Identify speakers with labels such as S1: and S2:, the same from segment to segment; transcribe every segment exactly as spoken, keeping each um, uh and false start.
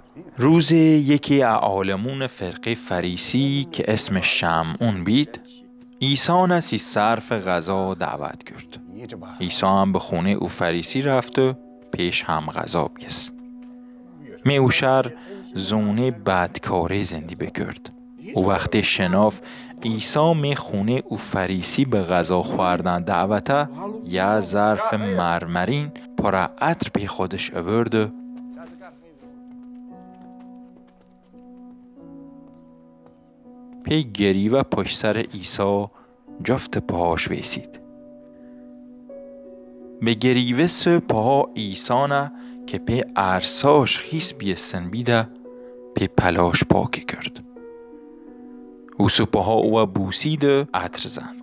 S1: روز یکی از عالمون فرقه فریسی که اسمش شمعون بید، عیسی نسی صرف غذا دعوت کرد. عیسی هم به خونه او فریسی رفت و پیش هم غذا بیست. می او شر زونه بدکاره زندی بکرد. او وقت شناف عیسی می خونه او فریسی به غذا خوردن دعوته، یا ظرف مرمرین پر عطر پی خودش آورد. پی گریوه پشت سر عیسی جفت پاهاش ویسید. به گریوه سه پاها عیسی نه که پی ارساش خیس بیستن بیده پی پلاش پاکی کرد. او سه پاها او بوسید و عطر زند.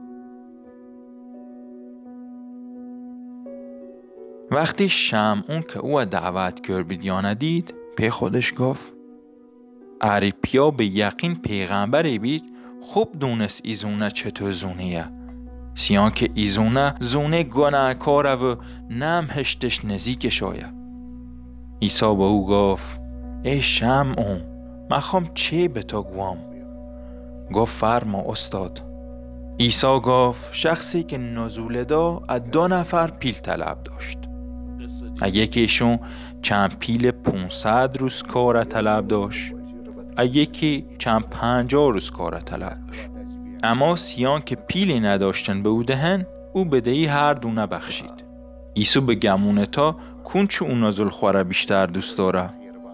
S1: وقتی شمعون که او دعوت کرد بیدیانه دید، پی خودش گفت اری پیا به یقین پیغمبری بید، خوب دونست ایزونه چطور زونیه، سیان که ایزونه زونه گناهکاره و نم هشتش نزیکش آیه. عیسی به او گفت ای شمعون، من خوام چه به تو گوام؟ گفت فرما استاد. عیسی گفت شخصی که نزول دا از دو نفر پیل طلب داشت. یکیشون چند پیل پونصد روز کار طلب داشت، یکی چند پنجاه روز کار طلب داشت. اما سیان که پیلی نداشتن به او دهن، او بدهی هر دونه بخشید. عیسی به گمونه تا کنچه اون نزول خوره بیشتر دوست داره؟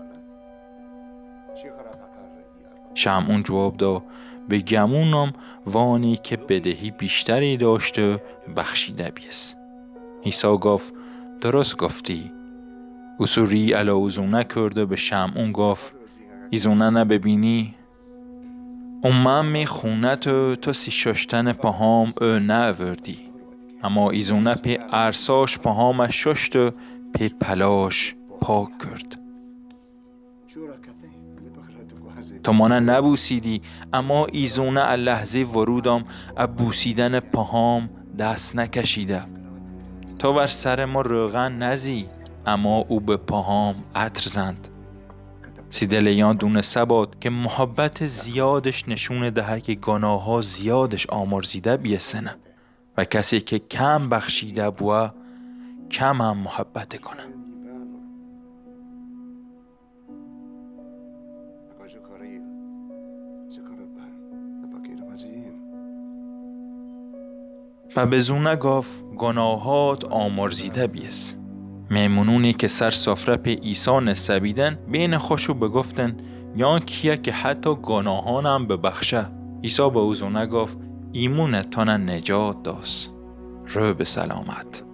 S1: شمعون جواب داد به گمونم وانی که بدهی بیشتری داشته بخشیده بیست. عیسی گفت درست گفتی. او سوری علا اوزونه کرده به شمعون گفت ایزونه نببینی؟ اومم می خونه تو تو سی ششتن پاهام او نوردی، اما ایزونه پی ارساش پاهامش ششت و پی پلاش پاک کرد. تو مانه نبوسیدی، اما ایزونه لحظه ورودم اب بوسیدن پاهام دست نکشیده. تو بر سر ما روغن نزی، اما او به پاهام عطر زند. سیدلیان دونه سباد که محبت زیادش نشون دهه که گناه ها زیادش آمرزیده بیسنه و کسی که کم بخشیده بوه کم هم محبت کنه. و به زونه گفت گناهات آمرزیده بیست. میمونونی که سر سفره پی عیسی نسبیدن بین خوشو بگفتن یا کیه که حتی گناهانم ببخشه. عیسی به او زونه گفت ایمون تانه نجات داست. رو به سلامت.